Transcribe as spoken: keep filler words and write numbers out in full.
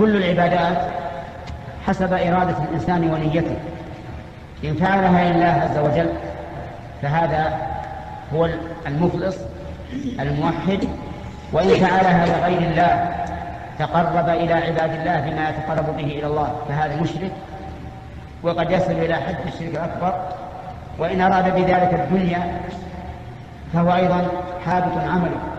كل العبادات حسب إرادة الإنسان ونيته، إن فعلها لله عز وجل فهذا هو المخلص الموحد، وإن فعلها لغير الله تقرب إلى عباد الله بما يتقرب به إلى الله فهذا مشرك، وقد يصل إلى حد الشرك الأكبر. وإن أراد بذلك الدنيا فهو أيضا حابط عمله.